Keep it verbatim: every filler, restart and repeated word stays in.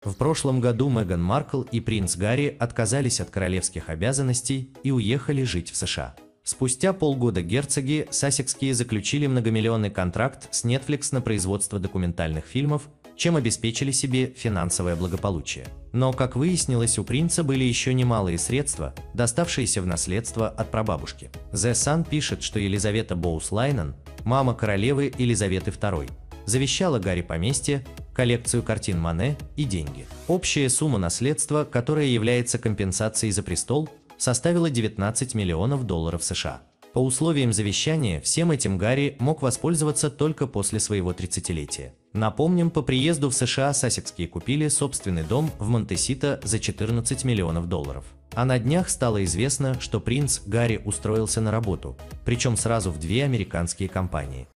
В прошлом году Меган Маркл и принц Гарри отказались от королевских обязанностей и уехали жить в США. Спустя полгода герцоги Сассекские заключили многомиллионный контракт с Netflix на производство документальных фильмов, чем обеспечили себе финансовое благополучие. Но, как выяснилось, у принца были еще немалые средства, доставшиеся в наследство от прабабушки. The Sun пишет, что Елизавета Боус-Лайнен, мама королевы Елизаветы второй, завещала Гарри поместье, коллекцию картин Мане и деньги. Общая сумма наследства, которая является компенсацией за престол, составила девятнадцать миллионов долларов США. По условиям завещания, всем этим Гарри мог воспользоваться только после своего тридцатилетия. Напомним, по приезду в США Сассекские купили собственный дом в Монтесито за четырнадцать миллионов долларов. А на днях стало известно, что принц Гарри устроился на работу, причем сразу в две американские компании.